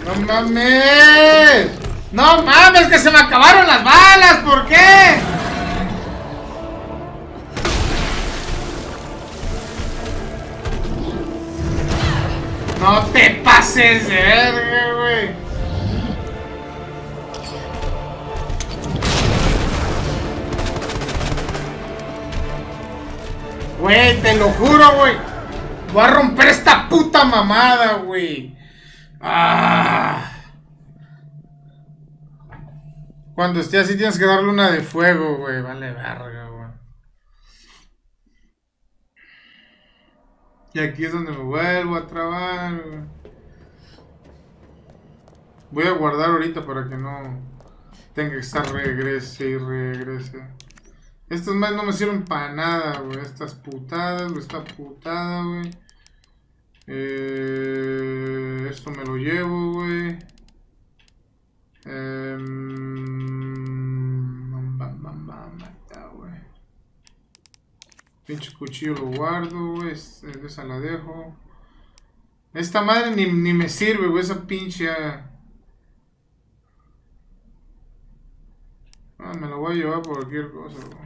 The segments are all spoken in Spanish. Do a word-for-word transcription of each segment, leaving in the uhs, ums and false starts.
¡No mames! ¡No mames! ¡Que se me acabaron las balas! ¿Por qué? ¡No te pases de verga, güey! Güey, te lo juro, güey. Voy a romper esta puta mamada, güey. Ah. Cuando esté así tienes que darle una de fuego, güey. Vale, verga, güey. Y aquí es donde me vuelvo a trabar, güey. Voy a guardar ahorita para que no tenga que estar regrese y regrese. Estas más no me sirven para nada, güey. Estas putadas, güey. Esta putada, güey. Eh, esto me lo llevo, güey. Eh, mata, güey. Pinche cuchillo lo guardo, güey. Esa la dejo. Esta madre ni, ni me sirve, güey. Esa pinche... Ah, me la voy a llevar por cualquier cosa, güey.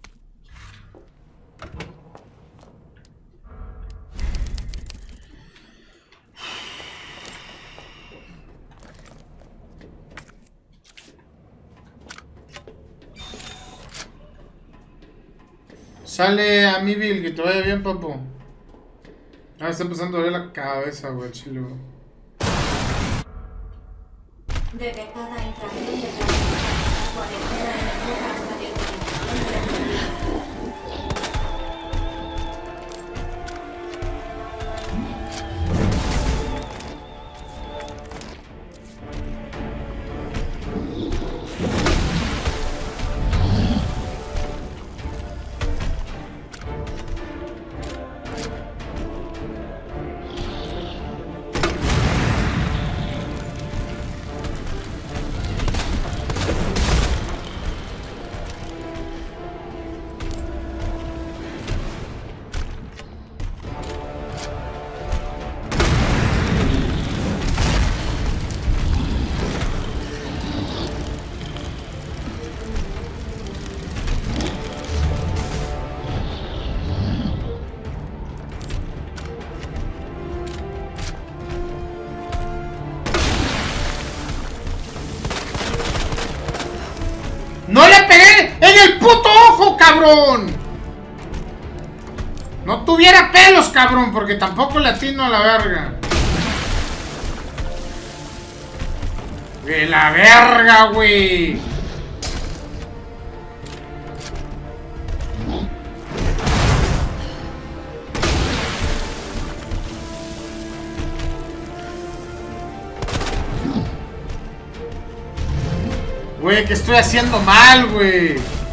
Sale a mi Bill, que te vaya bien, papu. Ah, está empezando a doler la cabeza, güey, chile, güey. Detectada infracción de tráfico. Cuarentena en el hasta de ¡No le pegué en el puto ojo, cabrón! No tuviera pelos, cabrón, porque tampoco le atino a la verga. De la verga, güey. Güey, ¿qué estoy haciendo mal, güey?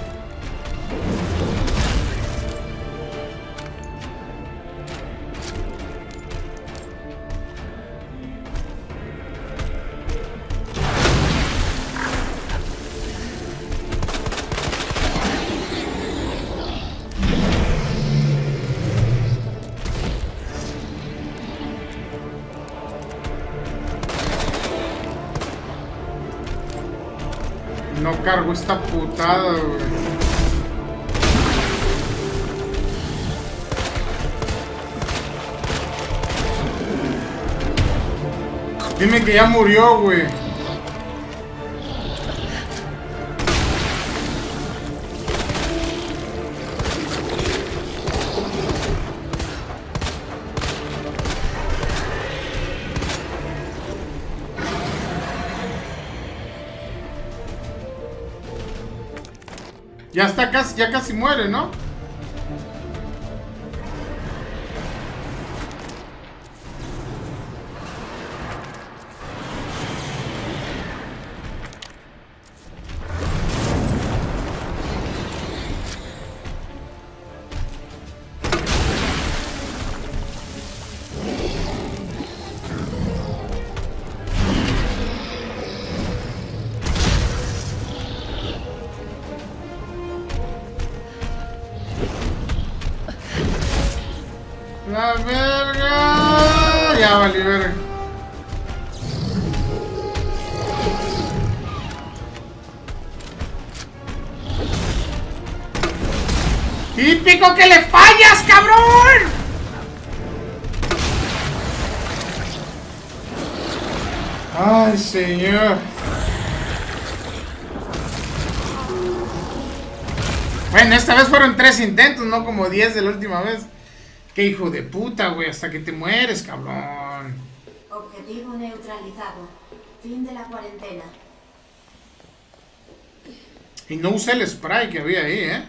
No cargo esta putada, güey. Dime que ya murió, güey. Ya está casi, ya casi muere, ¿no? típico que le fallas, cabrón. Ay, señor. Bueno, esta vez fueron tres intentos, no como diez de la última vez. Qué hijo de puta, güey, hasta que te mueres, cabrón. Objetivo neutralizado. Fin de la cuarentena. Y no usé el spray que había ahí, ¿eh?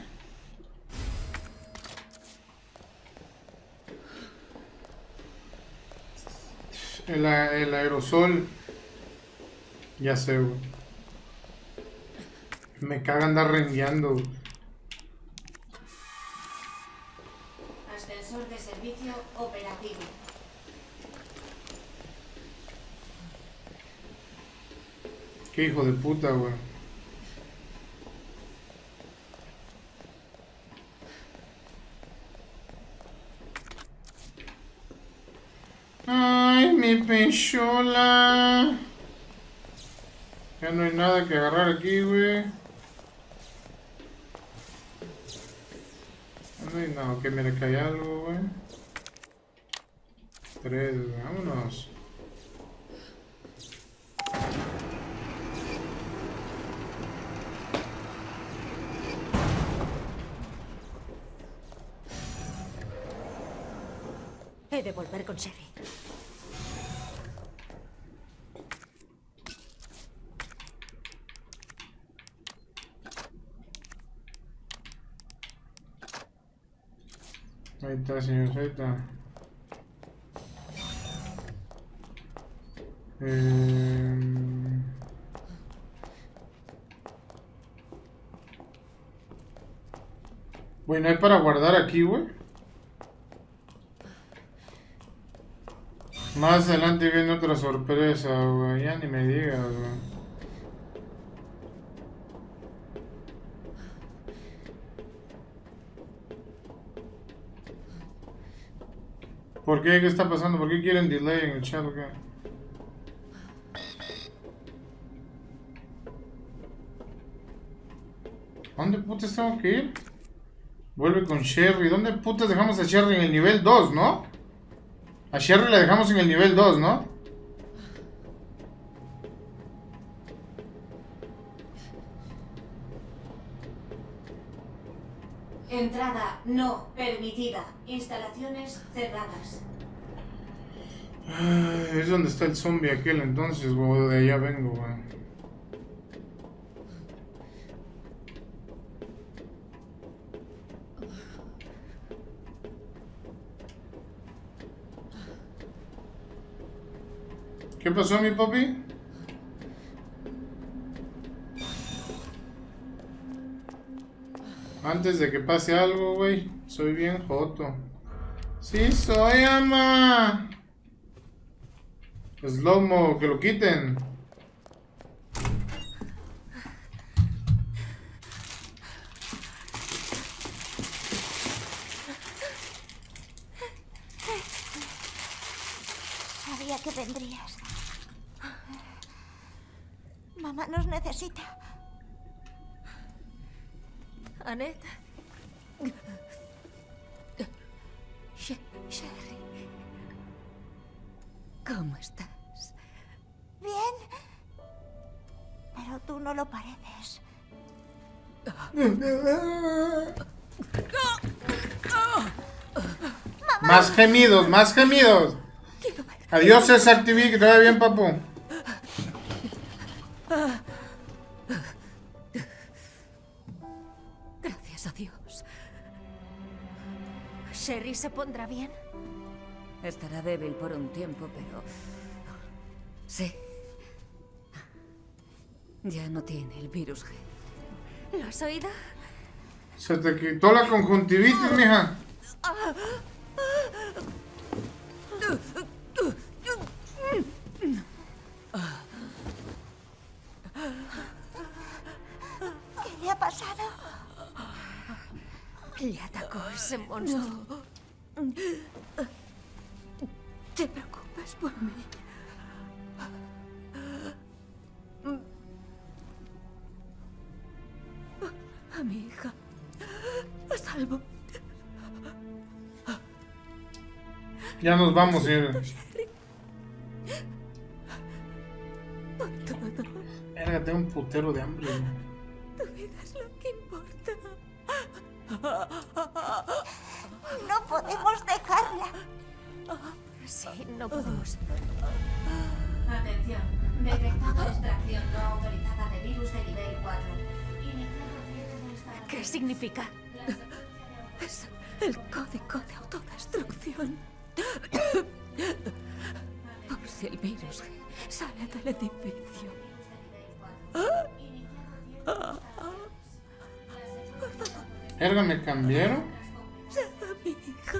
El, el aerosol. Ya sé, güey. Me caga andar rengueando. Ascensor de servicio operativo. Qué hijo de puta, güey. Ay, mi pechola. Ya no hay nada que agarrar aquí, güey. No hay nada, que mira que hay algo, güey. Tres, vámonos. He de volver con Sherry. Ahí está, señor, ahí está. Eh... Bueno, hay para guardar aquí, güey. Más adelante viene otra sorpresa, güey. Ya ni me digas, güey. ¿Por qué? ¿Qué está pasando? ¿Por qué quieren delay en el chat o qué? ¿Dónde putas tengo que ir? Vuelve con Sherry. ¿Dónde putas dejamos a Sherry en el nivel dos, no? A Sherry la dejamos en el nivel dos, ¿no? Entrada no permitida. Instalaciones cerradas. Ay, es donde está el zombie aquel entonces, güey. De allá vengo, güey. ¿Qué pasó, mi papi? Antes de que pase algo, güey. Soy bien joto. Sí, soy, ama. Slow-mo, que lo quiten. Sabía que vendrías. Mamá nos necesita. Annette. Sh- Sherry. ¿Cómo estás? Bien. Pero tú no lo pareces. Más gemidos, más gemidos. Adiós, César T V, que te vaya bien, papu. Gracias a Dios. ¿Sherry se pondrá bien? Estará débil por un tiempo, pero... Sí. Ya no tiene el virus G. ¿Lo has oído? Se te quitó la conjuntivitis, mija. ¿Qué le ha pasado? Le atacó ese monstruo. ¿Te preocupas por mí? A mi hija. A salvo. Ya nos vamos a ir. Por todo. Verga, tengo un putero de hambre. Tu vida es lo que importa. No podemos dejarla. Sí, no podemos. Atención. Detectada extracción no autorizada de virus de nivel cuatro. Iniciado cierre de instalación. ¿Qué significa? Es el código de autodestrucción. Por si el virus sale del edificio. Verga, ¿me cambiaron? Salva a mi hija.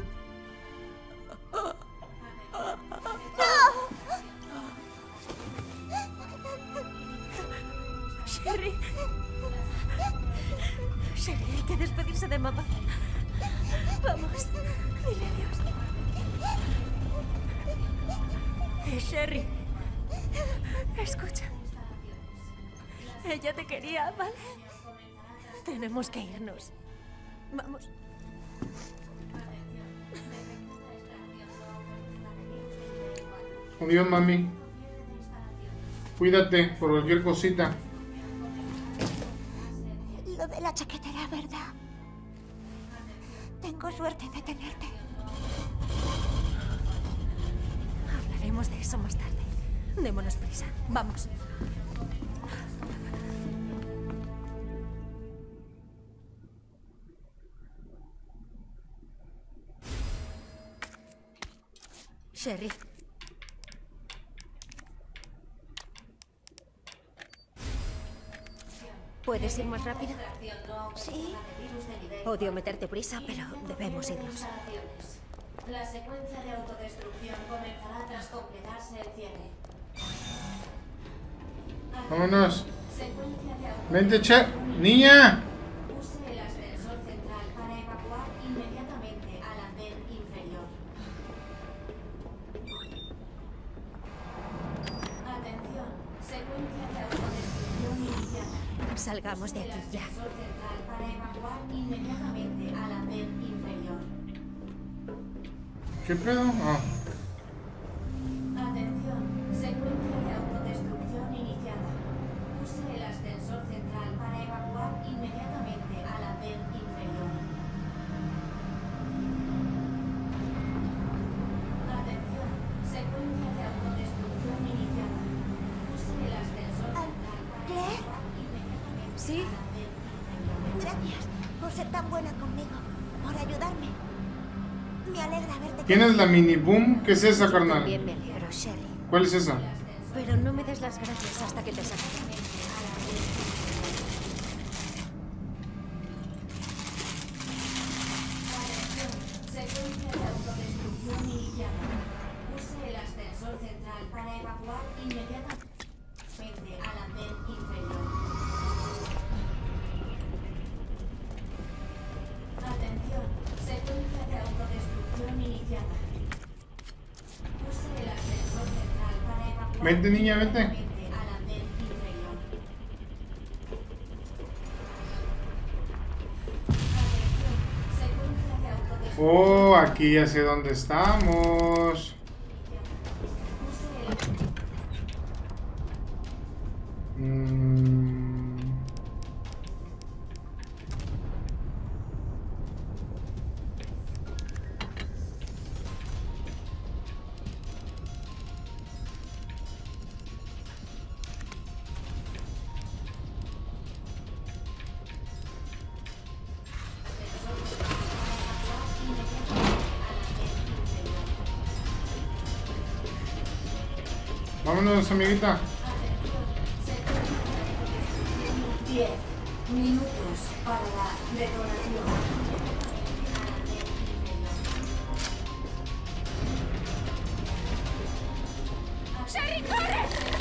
Sherry. Sherry, hay que despedirse de mamá. Vamos, dile adiós. Eh, Sherry. Escucha. Ella te quería, ¿vale? Tenemos que irnos. Vamos. Adiós, mami. Cuídate por cualquier cosita. Lo de la chaqueta era verdad. Tengo suerte de tenerte. Hablaremos de eso más tarde. Démonos prisa. Vamos. Sherry. ¿Puedes ir más rápido? Sí. Odio meterte prisa, pero debemos irnos. La secuencia de autodestrucción comenzará tras completarse el cierre. Vámonos. Secuencia de autodestrucción. Vente, che. Niña. Use el ascensor central para evacuar inmediatamente al andén inferior. Atención, secuencia de autodestrucción iniciada. Salgamos de aquí ya. Ascensor central para evacuar inmediatamente al andén inferior. ¿Qué pedo? Ah. Atención, secuencia de autodestrucción iniciada. Use el ascensor central para evacuar inmediatamente al andén inferior. Atención, secuencia de autodestrucción iniciada. Use el ascensor central para ¿Claire? evacuar inmediatamente ¿Sí? al andén inferior. Gracias por ser tan buena conmigo. Por ayudarme. Me alegra verte. ¿Tienes la mini boom? ¿Qué es esa, carnal? También me alegro, Sherry. ¿Cuál es esa? Pero no me des las gracias hasta que te saque. Secuencia de autodestrucción iniciada. Use el ascensor central para evacuar inmediatamente al andén inferior. Atención, secuencia de autodestrucción iniciada. Use el ascensor central para evacuar Vente, niña, vente. inmediatamente al andén inferior. Atención, secuencia de autodestrucción. Oh, aquí ya sé dónde estamos. Mm. Vámonos, amiguita. diez minutos para la detonación. ¡Sherry, corre!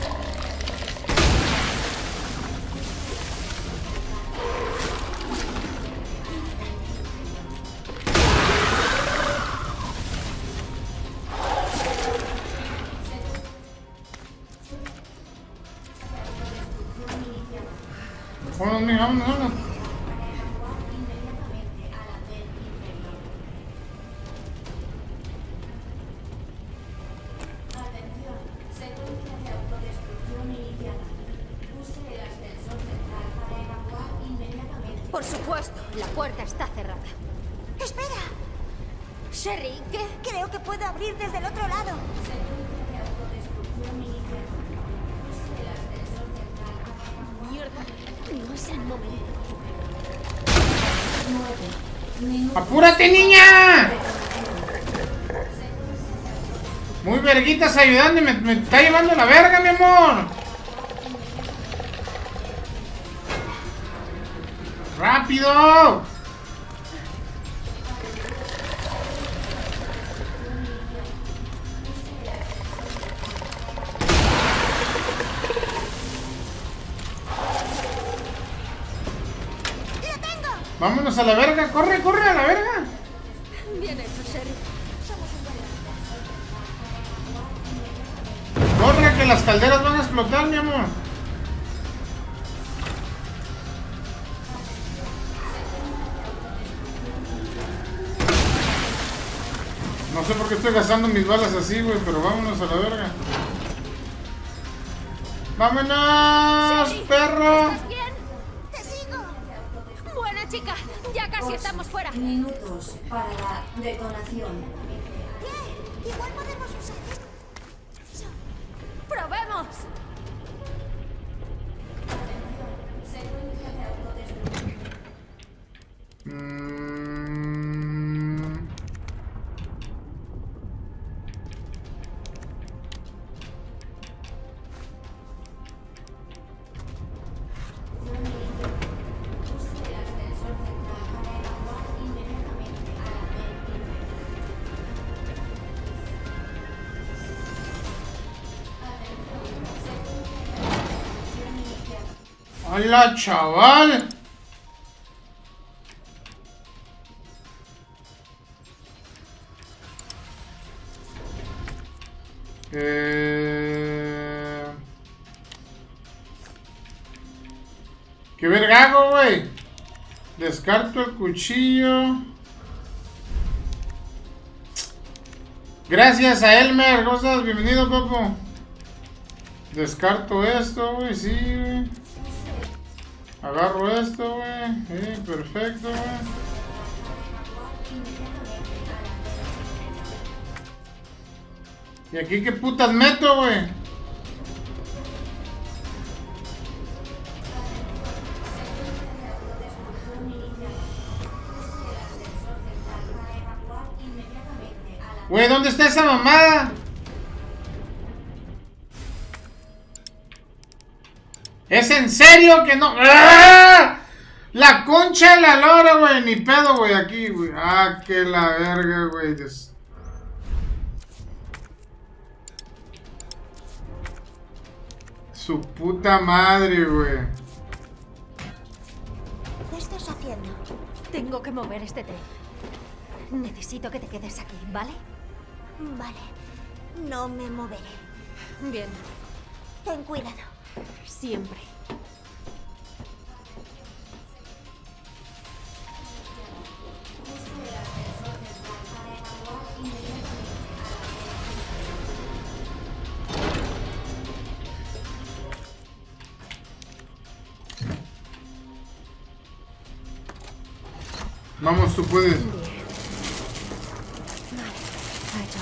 Vámonos, mija, vámonos, vámonos. supuesto, la puerta está cerrada. ¡Espera! Sherry, ¿qué? Creo que puedo abrir desde el otro lado. Secuencia de autodestrucción iniciada. Use el ascensor central para evacuar. Mierda, no es el momento. nueve minutos. ¡Apúrate, niña! Muy verguitas ayudando y me, me está llevando la verga, mi amor. ¡Rápido! Vámonos a la verga, corre, corre a la verga. Bien hecho, Sherry. Corre, que las calderas van a explotar, mi amor. No sé por qué estoy gastando mis balas así, güey, pero vámonos a la verga. ¡Vámonos, Sherry, perro! ¿estás bien? ¡Te sigo! Buena chica, ya casi estamos fuera. Minutos para la detonación. ¿Qué? Igual podemos usar esto. ¡Probemos! Secuencia de autodestrucción. Mm. Use el ascensor central para evacuar inmediatamente a la P ¡Hola, chaval! Eh... ¡Qué vergago, güey! Descarto el cuchillo. Gracias a Elmer. ¿Cómo estás? Bienvenido, papo. Descarto esto, güey. Sí, güey. Agarro esto, güey. Sí, perfecto, güey. ¿Y aquí qué putas meto, güey? Güey, ¿dónde está esa mamada? ¿Es en serio que no? ¡Ah! La concha de la lora, güey. Ni pedo, güey, aquí, güey. Ah, que la verga, güey. Des... Su puta madre, güey. ¿Qué estás haciendo? Tengo que mover este tren. Necesito que te quedes aquí, ¿vale? Vale. No me moveré. Bien, Ten cuidado. siempre. Vamos, tú puedes. Bien. Vale, ha hecho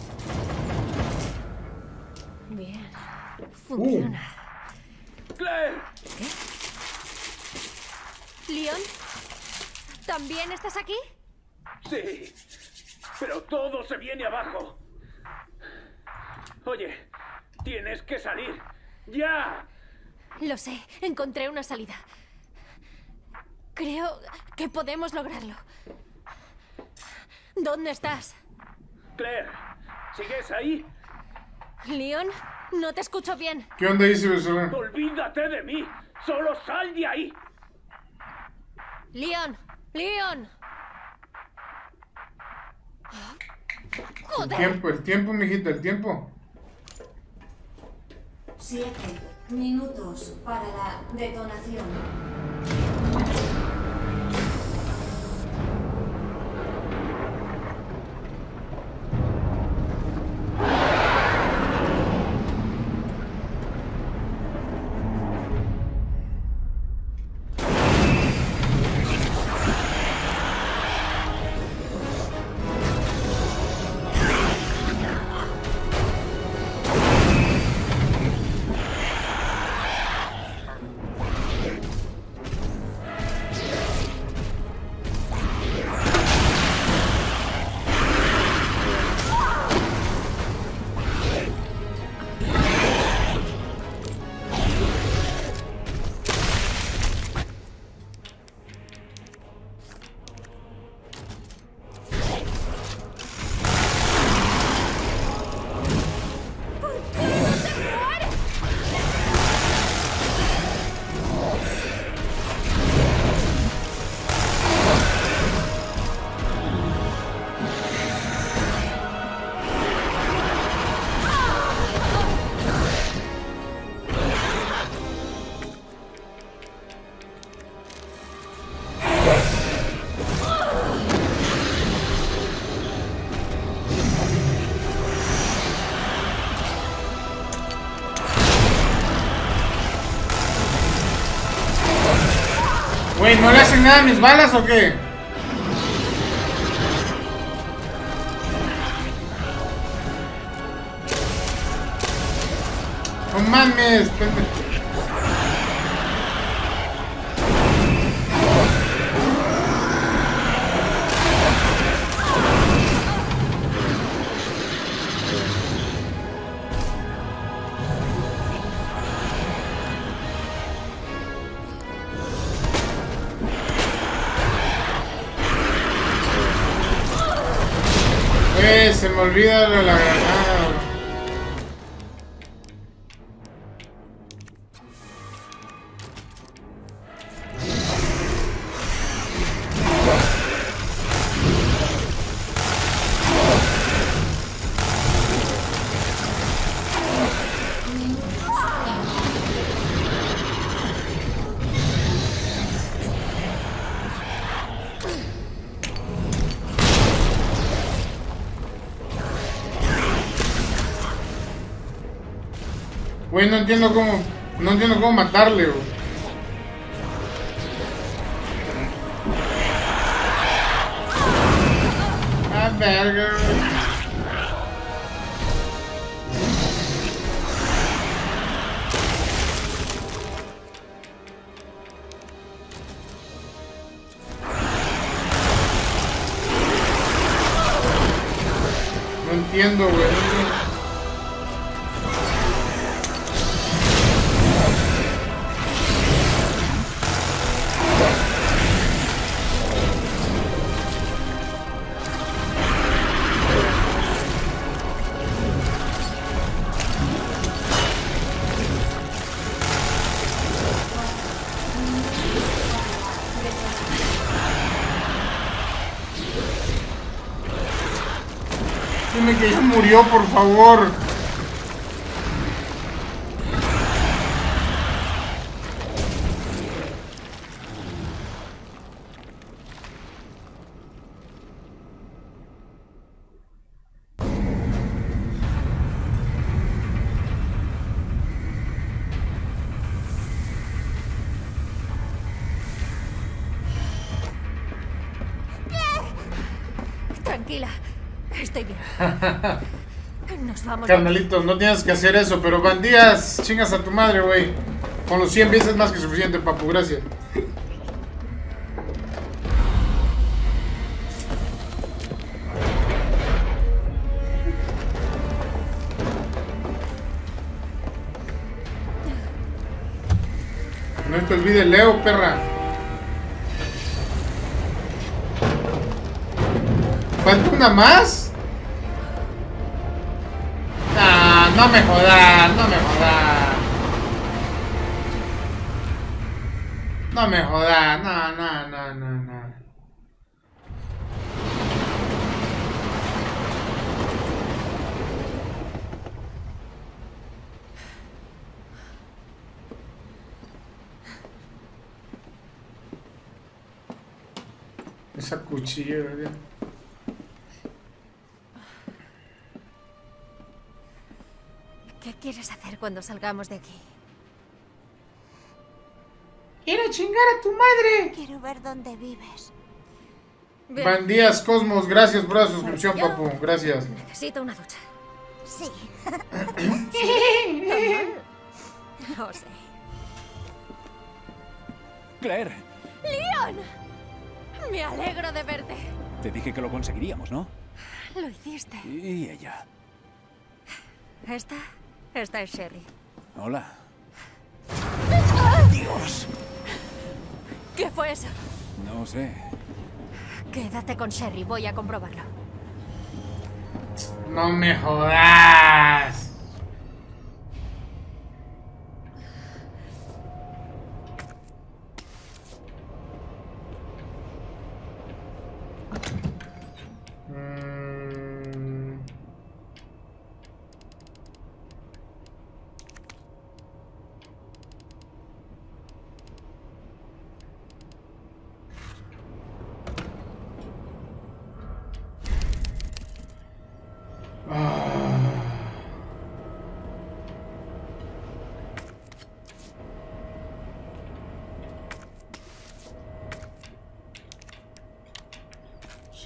algo. Bien, funciona. ¡Claire! ¿Qué? ¿Leon? ¿También estás aquí? Sí, pero todo se viene abajo. Oye, tienes que salir. ¡Ya! Lo sé, encontré una salida. Creo que podemos lograrlo. ¿Dónde estás? Claire, ¿sigues ahí? Leon, no te escucho bien. ¿Qué onda, Easy, Besola? ¡Olvídate de mí! ¡Solo sal de ahí! Leon, Leon. El Joder. tiempo, el tiempo, mijito, el tiempo. Siete minutos para la detonación. Güey, ¿no le hacen nada a mis balas o qué? No mames, pendejo. Eh, se me olvida lo de la granada, bro. Güey, no entiendo cómo, no entiendo cómo matarle, güey. Ah, verga, güey. No entiendo, güey. No entiendo. Dime que ya murió, por favor. Tranquila, estoy bien. Nos vamos. Carnalito, no tienes que hacer eso, pero bandías, chingas a tu madre, güey. Con los cien veces más que suficiente, papu, gracias. No te olvides, Leo, perra. ¿Falta una más? Nah, no me jodas, no me jodas. No me jodas, no, no, no, no, no. Esa cuchilla, ¿verdad? ¿Qué quieres hacer cuando salgamos de aquí? ¡Quiero chingar a tu madre! Quiero ver dónde vives. Bien. Bandías Cosmos, gracias por la suscripción, Yo papu, gracias. Necesito una ducha. Sí. No sé. Claire, ¡Leon! Me alegro de verte. te dije que lo conseguiríamos, ¿no? Lo hiciste. Y ella. Esta, esta es Sherry. Hola. Dios. ¿Qué fue eso? No sé. Quédate con Sherry, voy a comprobarlo. No me jodas. Mm. Ah.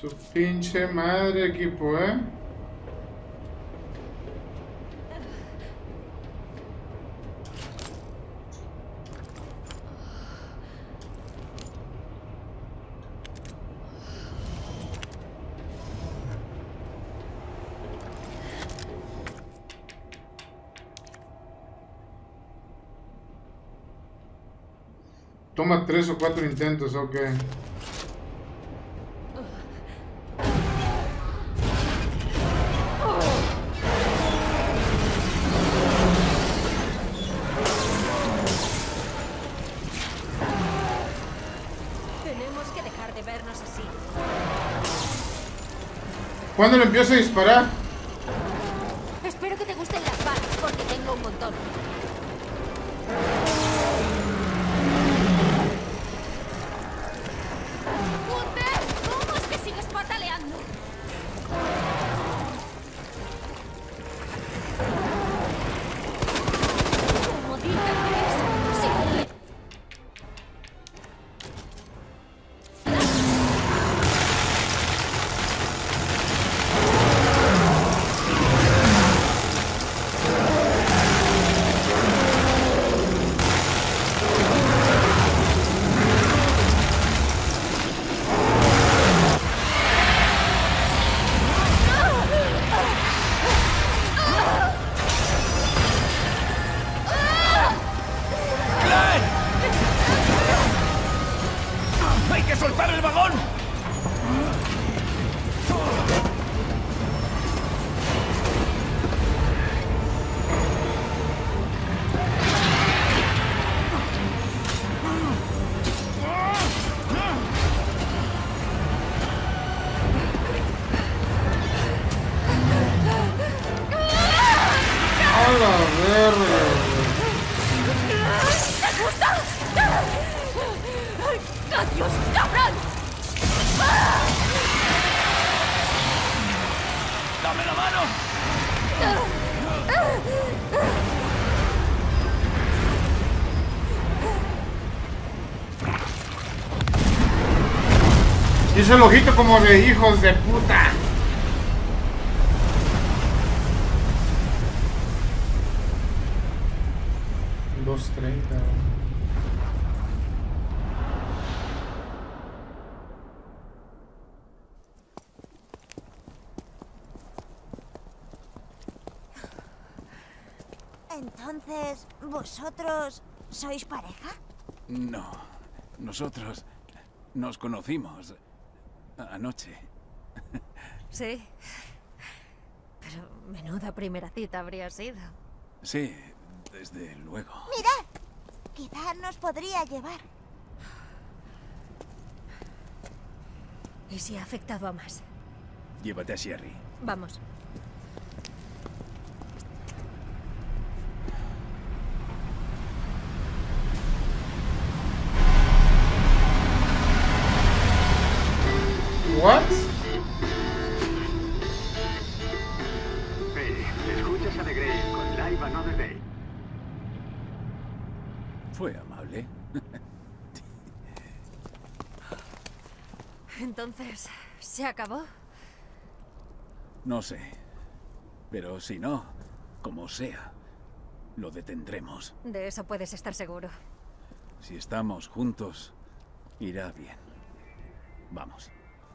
Su pinche madre, equipo, ¿eh? Toma tres o cuatro intentos, ok. Tenemos que dejar de vernos así. ¿Cuándo le empiezo a disparar? Espero que te gusten las balas, porque tengo un montón. ¿Cómo es que sigues pataleando? Como diga Chris, sí. ¡Hay que soltar el vagón! A la verga. ¿Te gusta? ¡Adiós, cabrón! ¡Dame la mano! Hizo el ojito como de hijos de puta. dos treinta. Entonces, ¿vosotros sois pareja? No. Nosotros nos conocimos anoche. Sí. Pero menuda primera cita habría sido. Sí, desde luego. Mirad, quizás nos podría llevar. ¿Y si ha afectado a más? Llévate a Sherry. Vamos. What? Hey, escuchas a The Grey con Live Another Day. Fue amable. Entonces, ¿se acabó? No sé. Pero si no, como sea, lo detendremos. De eso puedes estar seguro. Si estamos juntos, irá bien. Vamos.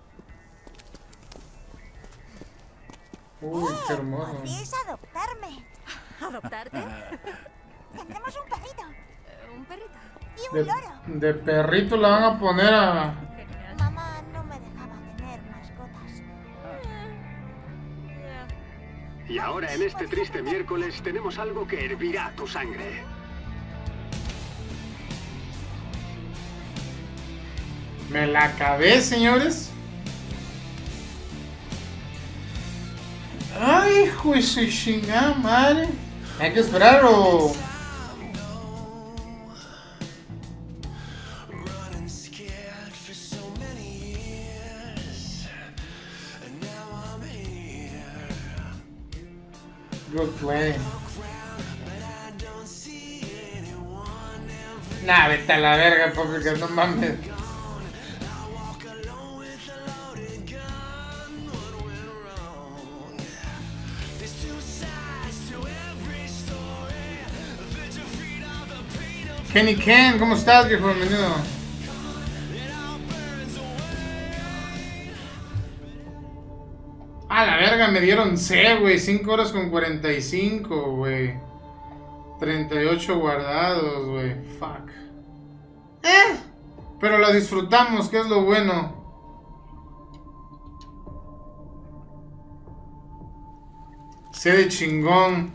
Uy, qué hermoso. Podríais adoptarme. ¿Adoptarte? Tendremos un perrito Eh, ¿Un perrito? y un De, loro. de perrito la van a poner a... Genial. Mamá no me dejaba tener mascotas. Y ahora en este triste miércoles tenemos algo que hervirá tu sangre. Me la acabé, señores. Ay, hijo de su chingada madre. Hay que esperar o... Good play. Nah, vete a la verga, papi, que no mames. Kenny Ken, ¿cómo estás, viejo? Bienvenido. A la verga, me dieron C, güey. cinco horas con cuarenta y cinco, güey. treinta y ocho guardados, güey. Fuck. Eh, pero la disfrutamos, que es lo bueno. C de chingón.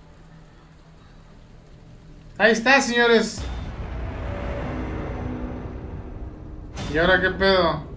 Ahí está, señores. ¿Y ahora qué pedo?